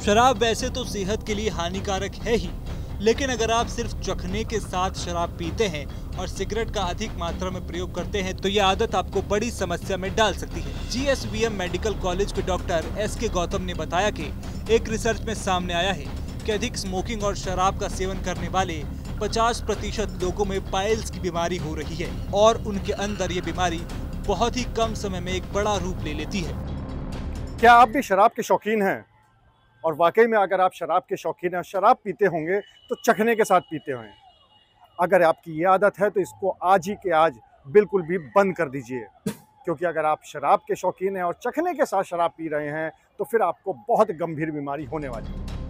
शराब वैसे तो सेहत के लिए हानिकारक है ही, लेकिन अगर आप सिर्फ चखने के साथ शराब पीते हैं और सिगरेट का अधिक मात्रा में प्रयोग करते हैं तो यह आदत आपको बड़ी समस्या में डाल सकती है। GSVM मेडिकल कॉलेज के डॉक्टर SK गौतम ने बताया कि एक रिसर्च में सामने आया है कि अधिक स्मोकिंग और शराब का सेवन करने वाले 50% लोगों में पाइल्स की बीमारी हो रही है और उनके अंदर ये बीमारी बहुत ही कम समय में एक बड़ा रूप ले लेती है। क्या आप भी शराब के शौकीन हैं? और वाकई में अगर आप शराब के शौकीन हैं, शराब पीते होंगे तो चखने के साथ पीते होंगे। अगर आपकी ये आदत है तो इसको आज ही के आज बिल्कुल भी बंद कर दीजिए, क्योंकि अगर आप शराब के शौकीन हैं और चखने के साथ शराब पी रहे हैं तो फिर आपको बहुत गंभीर बीमारी होने वाली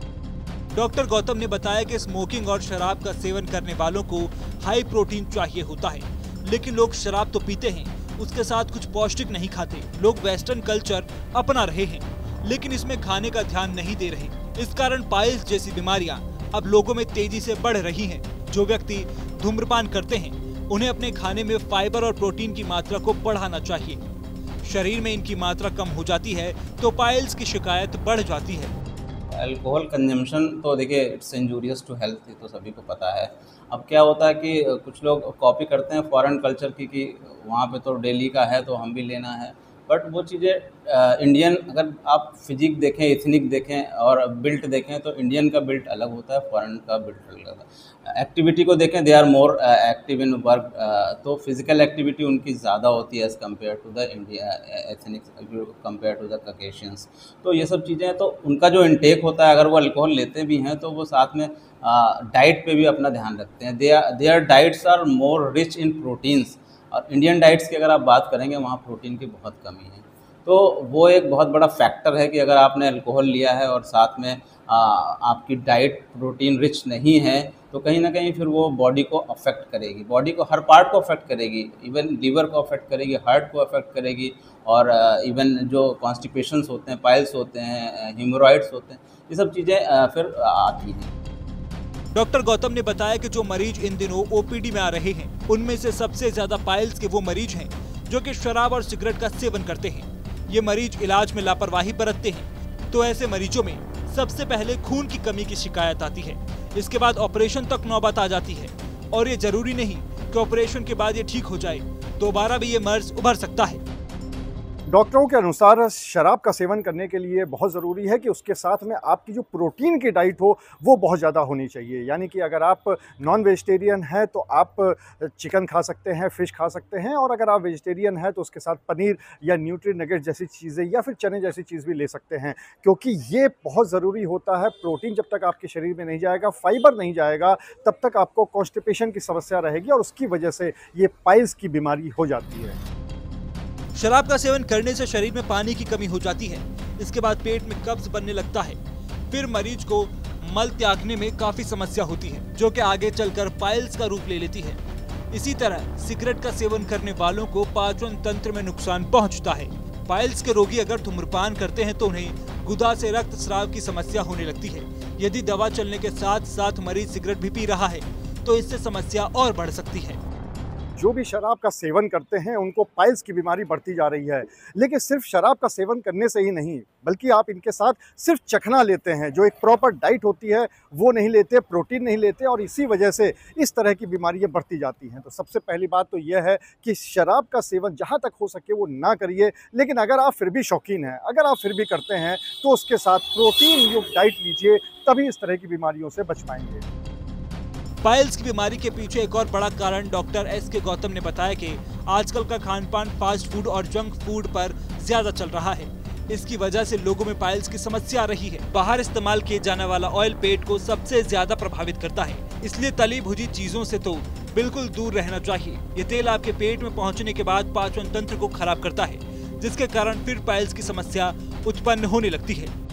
है। डॉक्टर गौतम ने बताया कि स्मोकिंग और शराब का सेवन करने वालों को हाई प्रोटीन चाहिए होता है, लेकिन लोग शराब तो पीते हैं, उसके साथ कुछ पौष्टिक नहीं खाते। लोग वेस्टर्न कल्चर अपना रहे हैं, लेकिन इसमें खाने का ध्यान नहीं दे रहे। इस कारण पाइल्स जैसी बीमारियां अब लोगों में तेजी से बढ़ रही हैं। जो व्यक्ति धूम्रपान करते हैं उन्हें अपने खाने में फाइबर और प्रोटीन की मात्रा को बढ़ाना चाहिए। शरीर में इनकी मात्रा कम हो जाती है तो पाइल्स की शिकायत बढ़ जाती है। अल्कोहल कंजम्पशन तो देखिए इट्स इंजूरियस टू हेल्थ, तो सभी को पता है। अब क्या होता है कि कुछ लोग कॉपी करते हैं फॉरेन कल्चर की कि वहाँ पे तो डेली का है तो हम भी लेना है, बट वो चीज़ें इंडियन, अगर आप फिजिक देखें, इथनिक देखें और बिल्ट देखें तो इंडियन का बिल्ट अलग होता है, फॉरेन का बिल्ट अलग होता है। एक्टिविटी को देखें, they are more active in work, तो फिजिकल एक्टिविटी उनकी ज़्यादा होती है as compare to the India ethnic, compare to the Caucasians. तो ये सब चीज़ें, तो उनका जो इनटेक होता है, अगर वो अल्कोहल लेते भी हैं तो वो साथ में डाइट पे भी अपना ध्यान रखते हैं। Their diets are more rich in proteins, और इंडियन डाइट्स की अगर आप बात करेंगे वहाँ प्रोटीन की बहुत कमी है। तो वो एक बहुत बड़ा फैक्टर है कि अगर आपने अल्कोहल लिया है और साथ में आपकी डाइट प्रोटीन रिच नहीं है तो कहीं ना कहीं फिर वो बॉडी को अफेक्ट करेगी, बॉडी को हर पार्ट को अफेक्ट करेगी, इवन लीवर को अफेक्ट करेगी, हार्ट को अफेक्ट करेगी, और इवन जो कॉन्स्टिपेशंस होते हैं, पाइल्स होते हैं, हेमोरॉइड्स होते हैं, ये सब चीज़ें फिर आती हैं। डॉक्टर गौतम ने बताया कि जो मरीज इन दिनों OPD में आ रहे हैं उनमें से सबसे ज्यादा पाइल्स के वो मरीज हैं जो कि शराब और सिगरेट का सेवन करते हैं। ये मरीज इलाज में लापरवाही बरतते हैं, तो ऐसे मरीजों में सबसे पहले खून की कमी की शिकायत आती है। इसके बाद ऑपरेशन तक नौबत आ जाती है, और ये जरूरी नहीं कि ऑपरेशन के बाद ये ठीक हो जाए, दोबारा भी ये मर्ज उभर सकता है। डॉक्टरों के अनुसार शराब का सेवन करने के लिए बहुत ज़रूरी है कि उसके साथ में आपकी जो प्रोटीन की डाइट हो वो बहुत ज़्यादा होनी चाहिए। यानी कि अगर आप नॉन वेजिटेरियन हैं तो आप चिकन खा सकते हैं, फ़िश खा सकते हैं, और अगर आप वेजिटेरियन हैं तो उसके साथ पनीर या न्यूट्री नगेट जैसी चीज़ें या फिर चने जैसी चीज़ भी ले सकते हैं, क्योंकि ये बहुत ज़रूरी होता है। प्रोटीन जब तक आपके शरीर में नहीं जाएगा, फाइबर नहीं जाएगा, तब तक आपको कॉन्स्टिपेशन की समस्या रहेगी और उसकी वजह से ये पाइल्स की बीमारी हो जाती है। शराब का सेवन करने से शरीर में पानी की कमी हो जाती है। इसके बाद पेट में कब्ज बनने लगता है, फिर मरीज को मल त्यागने में काफी समस्या होती है, जो कि आगे चलकर पाइल्स का रूप ले लेती है। इसी तरह सिगरेट का सेवन करने वालों को पाचन तंत्र में नुकसान पहुंचता है। पाइल्स के रोगी अगर धूम्रपान करते हैं तो उन्हें गुदा से रक्त स्राव की समस्या होने लगती है। यदि दवा चलने के साथ साथ मरीज सिगरेट भी पी रहा है तो इससे समस्या और बढ़ सकती है। जो भी शराब का सेवन करते हैं उनको पाइल्स की बीमारी बढ़ती जा रही है। लेकिन सिर्फ शराब का सेवन करने से ही नहीं, बल्कि आप इनके साथ सिर्फ चखना लेते हैं, जो एक प्रॉपर डाइट होती है वो नहीं लेते, प्रोटीन नहीं लेते, और इसी वजह से इस तरह की बीमारियां बढ़ती जाती हैं। तो सबसे पहली बात तो यह है कि शराब का सेवन जहां तक हो सके वो ना करिए। लेकिन अगर आप फिर भी शौकीन हैं, अगर आप फिर भी करते हैं तो उसके साथ प्रोटीन युक्त डाइट लीजिए, तभी इस तरह की बीमारियों से बच पाएंगे। पाइल्स की बीमारी के पीछे एक और बड़ा कारण डॉक्टर SK गौतम ने बताया कि आजकल का खान पान फास्ट फूड और जंक फूड पर ज्यादा चल रहा है। इसकी वजह से लोगों में पाइल्स की समस्या आ रही है। बाहर इस्तेमाल किए जाने वाला ऑयल पेट को सबसे ज्यादा प्रभावित करता है, इसलिए तली भुजी चीजों से तो बिल्कुल दूर रहना चाहिए। ये तेल आपके पेट में पहुँचने के बाद पाचन तंत्र को खराब करता है, जिसके कारण फिर पाइल्स की समस्या उत्पन्न होने लगती है।